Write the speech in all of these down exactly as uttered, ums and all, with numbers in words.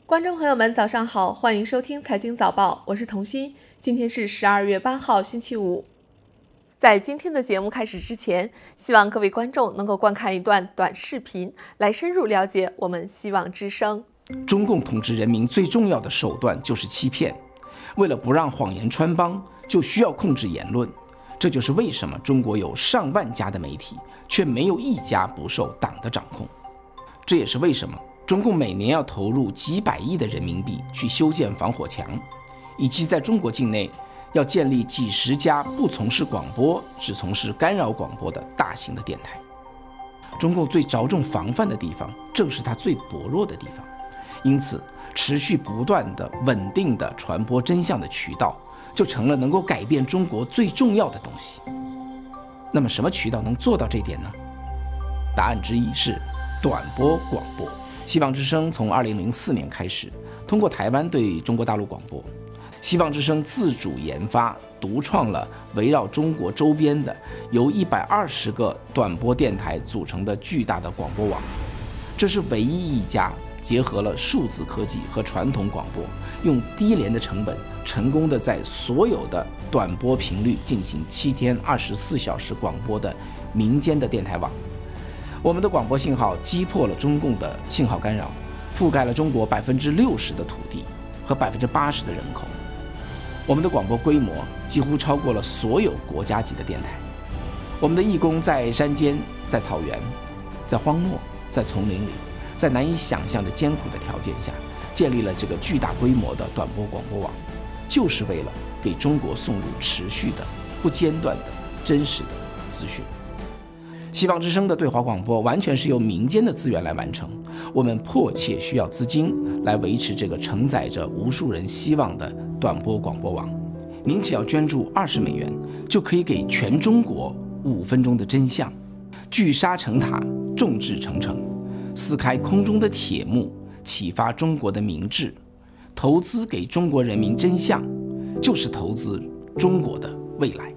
观众朋友们，早上好，欢迎收听财经早报，我是童心。今天是十二月八号，星期五。在今天的节目开始之前，希望各位观众能够观看一段短视频，来深入了解我们希望之声。 中共统治人民最重要的手段就是欺骗，为了不让谎言穿帮，就需要控制言论。这就是为什么中国有上万家的媒体，却没有一家不受党的掌控。这也是为什么中共每年要投入几百亿的人民币去修建防火墙，以及在中国境内要建立几十家不从事广播，只从事干扰广播的大型的电台。中共最着重防范的地方，正是它最薄弱的地方。因此，持续不断的、稳定的传播真相的渠道，就成了能够改变中国最重要的东西。那么，什么渠道能做到这点呢？答案之一是短波广播。希望之声从二零零四年开始，通过台湾对中国大陆广播。希望之声自主研发、独创了围绕中国周边的由一百二十个短波电台组成的巨大的广播网。这是唯一一家结合了数字科技和传统广播，用低廉的成本，成功的在所有的短波频率进行七天二十四小时广播的民间的电台网。我们的广播信号击破了中共的信号干扰，覆盖了中国百分之六十的土地和百分之八十的人口。我们的广播规模几乎超过了所有国家级的电台。我们的义工在山间、在草原、在荒漠、在丛林里，在难以想象的艰苦的条件下，建立了这个巨大规模的短波广播网，就是为了给中国送入持续的、不间断的、真实的资讯。希望之声的对华广播完全是由民间的资源来完成，我们迫切需要资金来维持这个承载着无数人希望的短波广播网。您只要捐助二十美元，就可以给全中国五分钟的真相，聚沙成塔，众志成城，撕开空中的铁幕，启发中国的明智。投资给中国人民真相，就是投资中国的未来。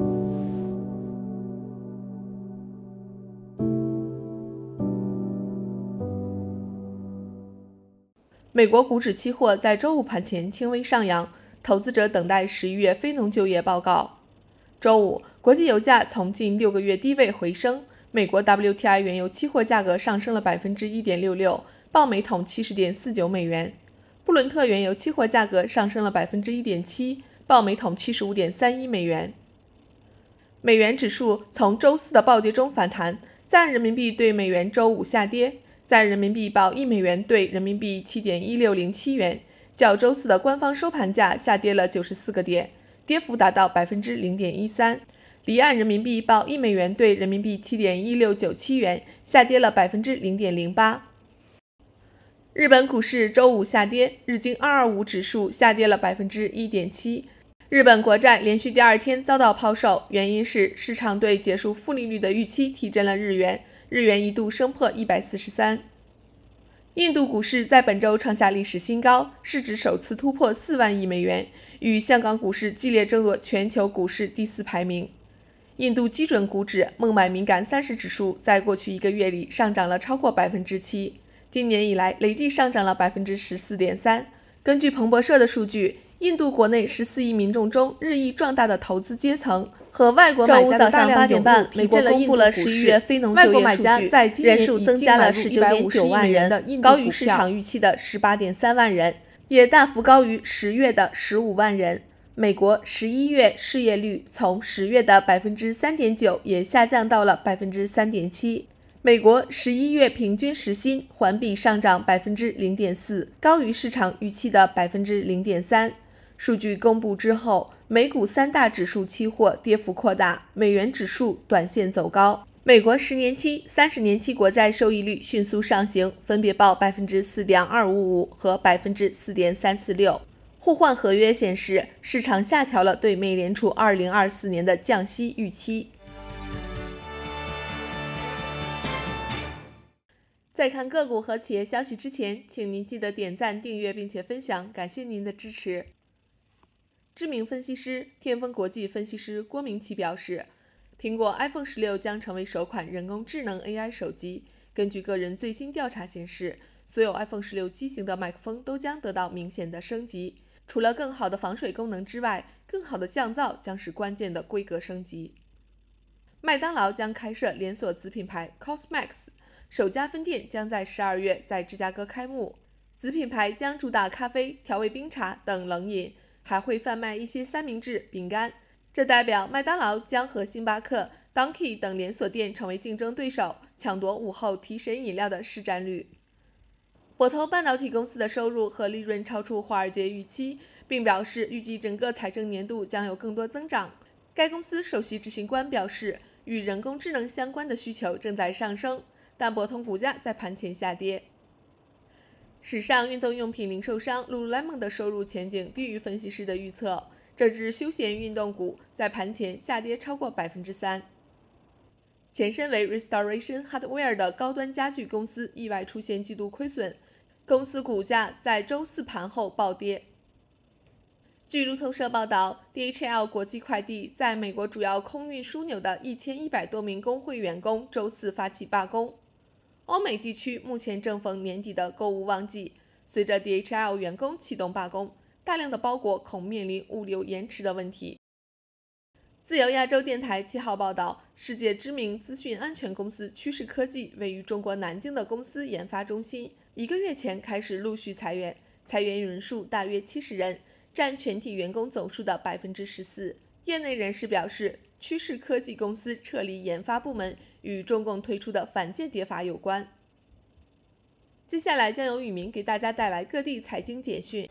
美国股指期货在周五盘前轻微上扬，投资者等待十一月非农就业报告。周五，国际油价从近六个月低位回升，美国 W T I 原油期货价格上升了 百分之一点六六， 报每桶 七十点四九美元。布伦特原油期货价格上升了 百分之一点七， 报每桶 七十五点三一美元。美元指数从周四的暴跌中反弹，在岸人民币对美元周五下跌，在人民币报一美元兑人民币 七点一六零七元，较周四的官方收盘价下跌了九十四个点，跌幅达到 百分之零点一三。离岸人民币报一美元兑人民币 七点一六九七元，下跌了 百分之零点零八。日本股市周五下跌，日经二二五指数下跌了 百分之一点七。日本国债连续第二天遭到抛售，原因是市场对结束负利率的预期提振了日元，日元一度升破一百四十三。印度股市在本周创下历史新高，市值首次突破四万亿美元，与香港股市激烈争夺全球股市第四排名。印度基准股指孟买敏感三十指数在过去一个月里上涨了超过 百分之七， 今年以来累计上涨了 百分之十四点三。 根据彭博社的数据，印度国内十四亿民众中日益壮大的投资阶层和外国买家的大量涌入，美国公布了十一月非农就业数据，在今年人数增加了 十九点九万人，高于市场预期的 十八点三万人，也大幅高于十月的十五万人。美国十一月失业率从十月的 百分之三点九 也下降到了 百分之三点七。美国十一月平均时薪环比上涨 百分之零点四， 高于市场预期的 百分之零点三。数据公布之后，美股三大指数期货跌幅扩大，美元指数短线走高。美国十年期、三十年期国债收益率迅速上行，分别报 百分之四点二五五 和 百分之四点三四六。互换合约显示，市场下调了对美联储二零二四年的降息预期。在看个股和企业消息之前，请您记得点赞、订阅并且分享，感谢您的支持。知名分析师、天风国际分析师郭明奇表示，苹果 iPhone 十六将成为首款人工智能 A I 手机。根据个人最新调查显示， 所有 iPhone 十六机型的麦克风都将得到明显的升级。除了更好的防水功能之外，更好的降噪将是关键的规格升级。麦当劳将开设连锁子品牌 Cosmax， 首家分店将在十二月在芝加哥开幕。子品牌将主打咖啡、调味冰茶等冷饮，还会贩卖一些三明治、饼干。这代表麦当劳将和星巴克、Dunkin' 等连锁店成为竞争对手，抢夺午后提神饮料的市占率。博通半导体公司的收入和利润超出华尔街预期，并表示预计整个财政年度将有更多增长。该公司首席执行官表示，与人工智能相关的需求正在上升，但博通股价在盘前下跌。时尚运动用品零售商 Lululemon 的收入前景低于分析师的预测，这只休闲运动股在盘前下跌超过 百分之三。 前身为 Restoration Hardware 的高端家具公司意外出现季度亏损，公司股价在周四盘后暴跌。据路透社报道， D H L 国际快递在美国主要空运枢纽的一千一百多名工会员工周四发起罢工。欧美地区目前正逢年底的购物旺季，随着 D H L 员工启动罢工，大量的包裹恐面临物流延迟的问题。自由亚洲电台七号报道，世界知名资讯安全公司趋势科技位于中国南京的公司研发中心，一个月前开始陆续裁员，裁员人数大约七十人，占全体员工总数的 百分之十四。 业内人士表示，趋势科技公司撤离研发部门与中共推出的反间谍法有关。接下来将由宇明给大家带来各地财经简讯。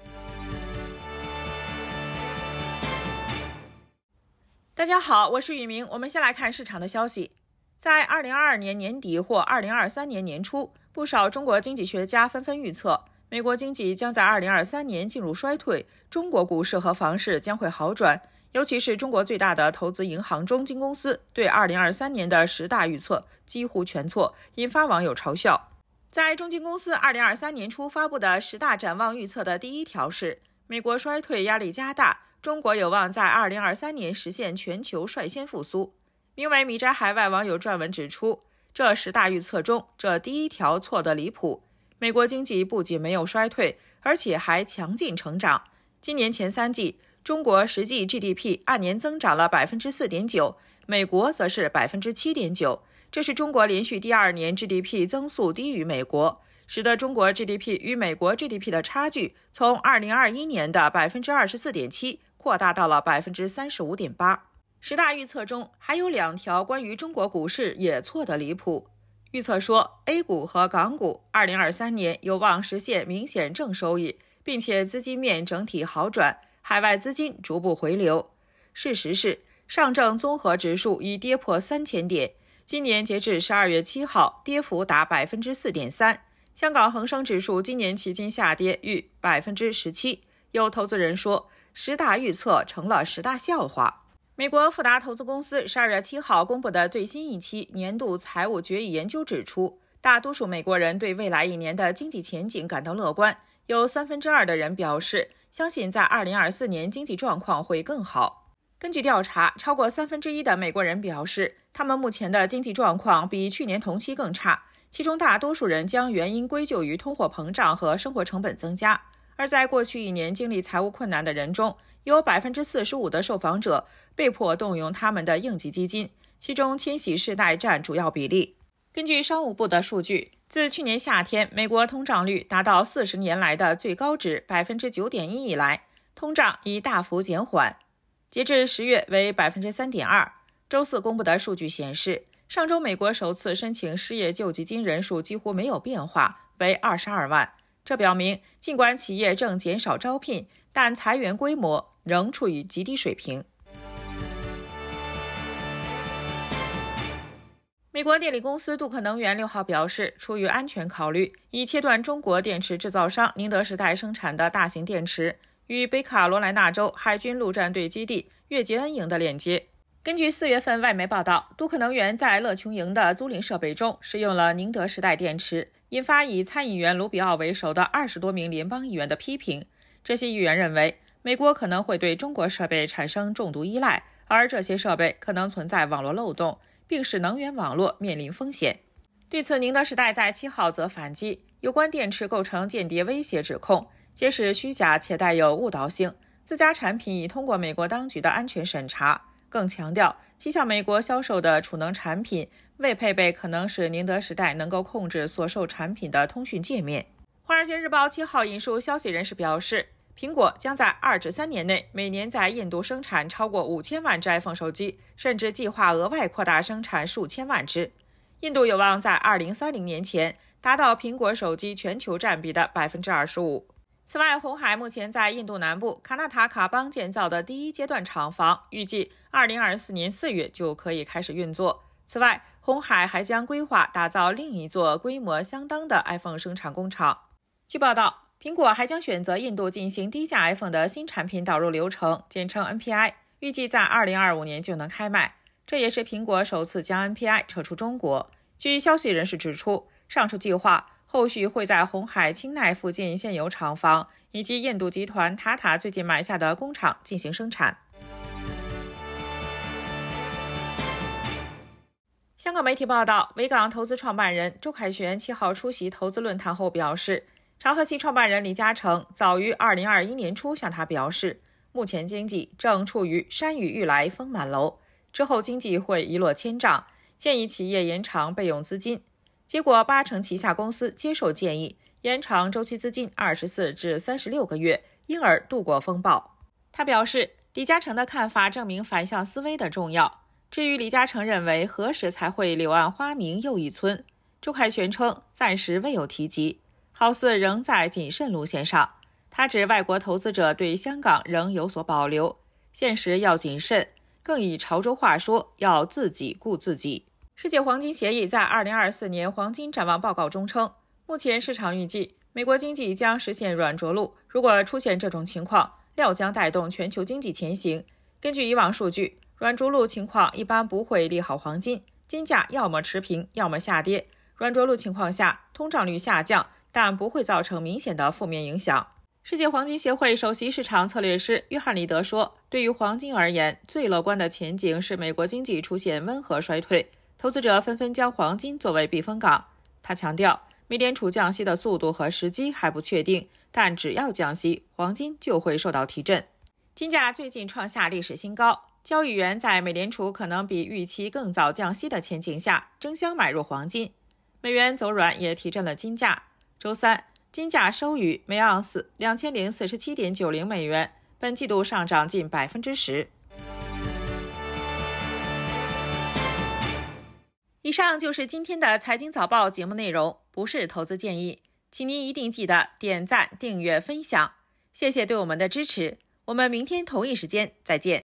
大家好，我是宇明。我们先来看市场的消息。在二零二二年年底或二零二三年年初，不少中国经济学家纷纷预测，美国经济将在二零二三年进入衰退，中国股市和房市将会好转。尤其是中国最大的投资银行中金公司对二零二三年的十大预测几乎全错，引发网友嘲笑。在中金公司二零二三年初发布的十大展望预测的第一条是，美国衰退压力加大，中国有望在二零二三年实现全球率先复苏。名为米斋海外网友撰文指出，这十大预测中，这第一条错得离谱。美国经济不仅没有衰退，而且还强劲成长。今年前三季，中国实际 G D P 按年增长了 百分之四点九， 美国则是 百分之七点九， 这是中国连续第二年 G D P 增速低于美国，使得中国 G D P 与美国 G D P 的差距从二零二一年的 百分之二十四点七 扩大到了 百分之三十五点八。 十大预测中还有两条关于中国股市也错得离谱。预测说 A 股和港股二零二三年有望实现明显正收益，并且资金面整体好转，海外资金逐步回流。事实是，上证综合指数已跌破三千点，今年截至十二月七号，跌幅达 百分之四点三。 香港恒生指数今年期间下跌逾 百分之十七。 有投资人说，十大预测成了十大笑话。美国富达投资公司十二月七号公布的最新一期年度财务决议研究指出，大多数美国人对未来一年的经济前景感到乐观，有三分之二的人表示相信在二零二四年经济状况会更好。根据调查，超过三分之一的美国人表示，他们目前的经济状况比去年同期更差，其中大多数人将原因归咎于通货膨胀和生活成本增加。而在过去一年经历财务困难的人中，有 百分之四十五 的受访者被迫动用他们的应急基金，其中千禧世代占主要比例。根据商务部的数据，自去年夏天美国通胀率达到四十年来的最高值 百分之九点一 以来，通胀已大幅减缓，截至十月为 百分之三点二。 周四公布的数据显示，上周美国首次申请失业救济金人数几乎没有变化，为二十二万。这表明，尽管企业正减少招聘，但裁员规模仍处于极低水平。美国电力公司杜克能源六号表示，出于安全考虑，已切断中国电池制造商宁德时代生产的大型电池与北卡罗来纳州海军陆战队基地月杰恩营的链接。根据四月份外媒报道，杜克能源在乐琼营的租赁设备中使用了宁德时代电池，引发以参议员卢比奥为首的二十多名联邦议员的批评。这些议员认为，美国可能会对中国设备产生重度依赖，而这些设备可能存在网络漏洞，并使能源网络面临风险。对此，宁德时代在七号则反击， 有关电池构成间谍威胁指控，皆是虚假且带有误导性。自家产品已通过美国当局的安全审查，更强调其向美国销售的储能产品未配备可能使宁德时代能够控制所售产品的通讯界面。华尔街日报七号引述消息人士表示，苹果将在二至三年内每年在印度生产超过五千万只 iPhone 手机，甚至计划额外扩大生产数千万只。印度有望在二零三零年前达到苹果手机全球占比的 百分之二十五。此外，鸿海目前在印度南部卡纳塔卡邦建造的第一阶段厂房，预计二零二四年四月就可以开始运作。此外，鸿海还将规划打造另一座规模相当的 iPhone 生产工厂。据报道，苹果还将选择印度进行低价 iPhone 的新产品导入流程，简称 N P I， 预计在二零二五年就能开卖。这也是苹果首次将 N P I 撤出中国。据消息人士指出，上述计划后续会在鸿海钦奈附近现有厂房以及印度集团塔塔最近买下的工厂进行生产。香港媒体报道，维港投资创办人周凯旋七号出席投资论坛后表示，长和系创办人李嘉诚早于二零二一年初向他表示，目前经济正处于山雨欲来风满楼，之后经济会一落千丈，建议企业延长备用资金。结果八成旗下公司接受建议，延长周期资金二十四至三十六个月，因而度过风暴。他表示，李嘉诚的看法证明反向思维的重要。至于李嘉诚认为何时才会柳暗花明又一村，周凯旋称暂时未有提及，好似仍在谨慎路线上。他指外国投资者对香港仍有所保留，现实要谨慎，更以潮州话说要自己顾自己。世界黄金协议在二零二四年黄金展望报告中称，目前市场预计美国经济将实现软着陆，如果出现这种情况，料将带动全球经济前行。根据以往数据，软着陆情况一般不会利好黄金，金价要么持平，要么下跌。软着陆情况下，通胀率下降，但不会造成明显的负面影响。世界黄金协会首席市场策略师约翰里德说，对于黄金而言，最乐观的前景是美国经济出现温和衰退，投资者纷纷将黄金作为避风港。他强调，美联储降息的速度和时机还不确定，但只要降息，黄金就会受到提振。金价最近创下历史新高，交易员在美联储可能比预期更早降息的前景下，争相买入黄金。美元走软也提振了金价。周三，金价收于每盎司两千零四十七点九零美元，本季度上涨近百分之十。以上就是今天的财经早报节目内容，不是投资建议，请您一定记得点赞、订阅、分享，谢谢对我们的支持。我们明天同一时间再见。